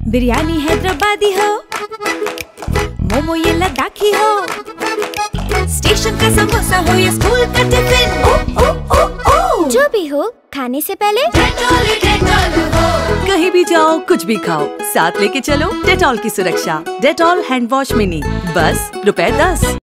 बिरयानी हैदराबादी हो, मोमो ये लद्दाखी हो, स्टेशन का समोसा हो या स्कूल का टिफिन, ओ ओ ओ ओ जो भी हो, खाने से पहले डेटॉल डेटॉल हो। कहीं भी जाओ कुछ भी खाओ, साथ लेके चलो डेटॉल की सुरक्षा। डेटॉल हैंड वॉश मिनी, बस ₹10।